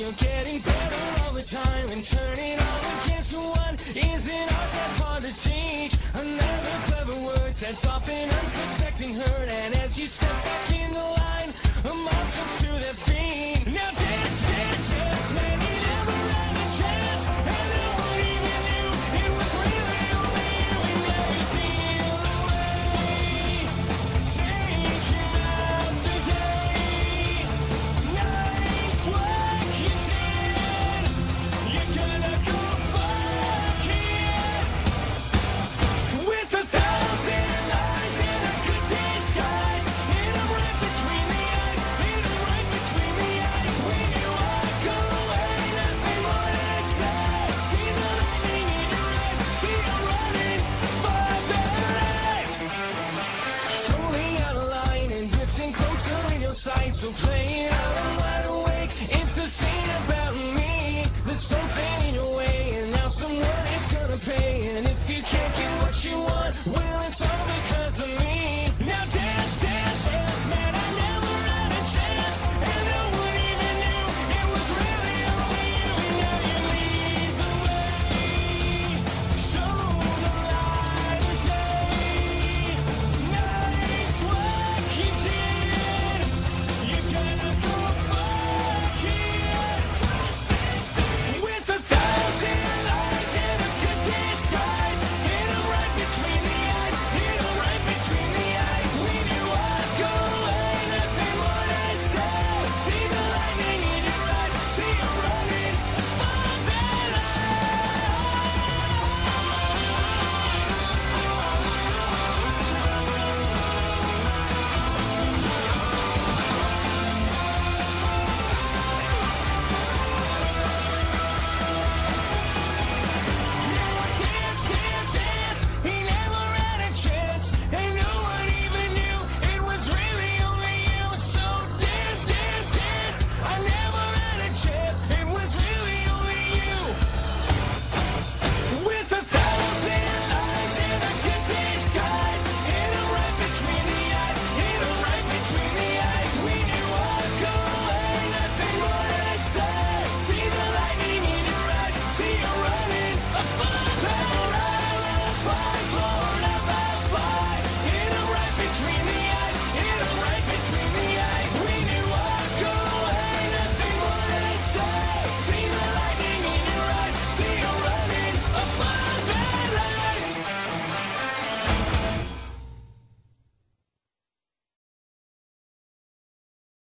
You're getting better all the time, and turning all against one isn't art that's hard to teach. Another clever word sets off an unsuspecting hurt, and as you step back in the line, a mob jumps to their feet. Now dance, man, he never had a chance, and no one even knew it was really only you, and now you steal away. Take him out today. Nice work you did. You're gonna go fuck it. With 1,000 eyes and a good day's sky, hit 'em right between the eyes, hit 'em right between the eyes. When you walk away, nothing more to say. See the lightning in your eyes, see 'em running for their lives. Slowly out of line and drifting closer in your sight, so play it out loud.